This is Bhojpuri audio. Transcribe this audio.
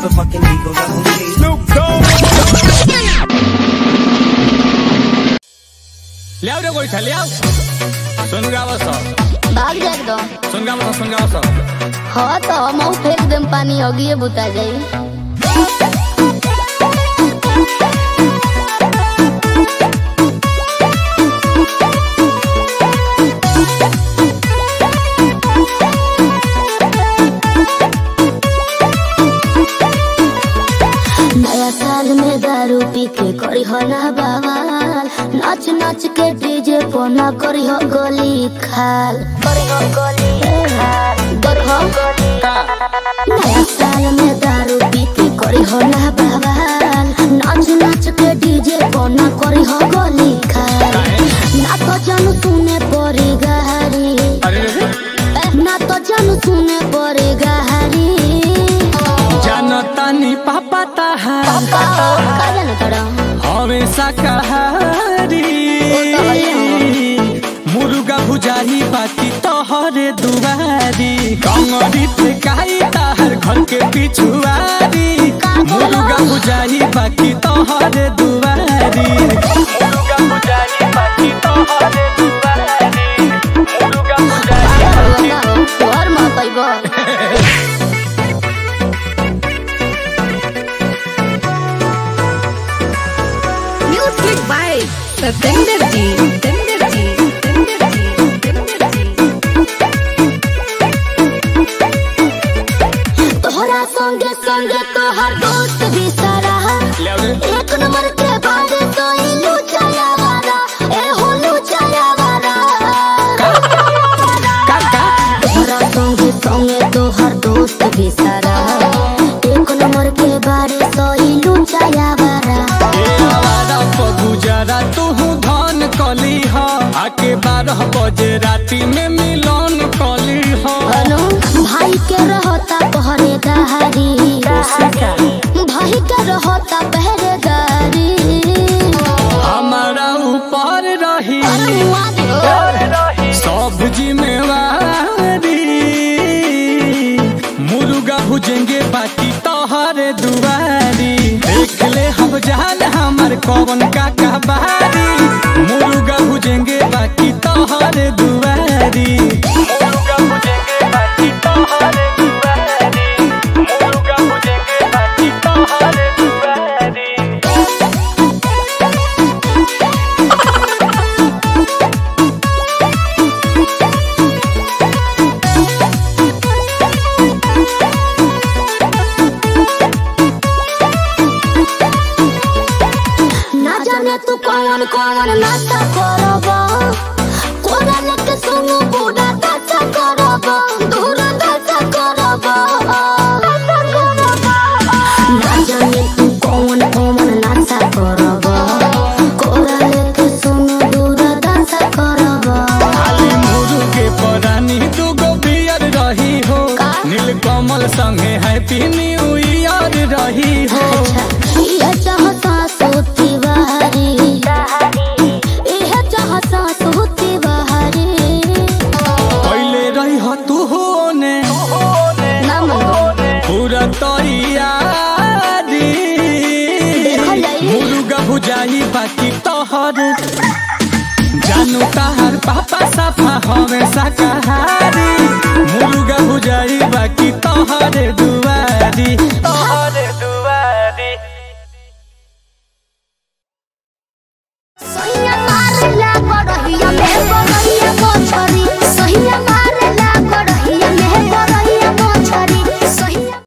motherfucking Eagle Double G. Snoop Dogg. ले आओ रे कोई था ले आओ। सुन गावो सो। भाग जाए दो। सुन गावो सो। हाँ तो हम फेंक देम पानी होगी ये बुता जाई। नया साल में दारू पी के करी हो ना बवाल, नाच नाच के डीजे पर ना करी हो गोली खाल, करी हो गोली खाल, करी हो गोली खाल। नया साल में दारू पी के करी हो ना बवाल, नाच नाच के डीजे पर ना करी हो गोली खाल। ना तो जानू सुने पड़ी गहरी, ना तो जानू सुने पड़ी गहरी। जानतानी पापा ताहार हमेशा कहारी मुर्गा भुजाही बाकी तोहरे दुआरी कंगरी फेंकाई ताहर घर के पिछुआरी मुर्गा भुजाही बाकी तोहरे दुआरी मुर्गा भुजाही बाकी तोहरे दुआरी मुर्गा भुजाही तोहर मां पाइबो। सतेंद्र जी तोहरा संगे संगे तोहर दोस्त भी सारा एक नंबर के बाद तो इलू चला वाला ए होलू चला वाला। तोहरा संगे संगे तोहर दोस्त भी सारा एक नंबर के बाद तो इलू चला वाला। गुजारा तू धन कली हो आके 12 बजे राती में मिलन कली हो। भाई के रहता पहरेदारी, भाई के रहता पहरेदारी। हमारा ऊपर रही सब जिम्मेवारी मुर्गा भुजेंगे बाकी तोहरे दुआरी देख ले हम जान हमार कौन का कहबारी मुर्गा भुजेंगे बाकी तोहरे दुआरी मुर्गा भुजेंगे बाकी तोहरे दुआरी मुर्गा भुजेंगे बाकी तोहरे दुआरी। तू कौन कौन नाचा करबा कोरा लेके सुनु बूढ़ा नाचा करबा दूर नाचा करबा। ना जाने तू कौन कौन नाचा करबा कोरा लेके सुनु दूर नाचा करबा। खाली मुर्गे परानी दुगो बियर रही हो नीलकमल संगे हैप्पी न्यू ईयर रही हो। ये चाहता सोती बहारी ये चाहता सोती बहारी पहले रही हो तू होने पूरा तैयारी मुर्गा भुजाही बाकी तोहर जानू ताहर पापा साफा हमेशा कहारी मुर्गा भुजाही बाकी तोहरे दुआरी।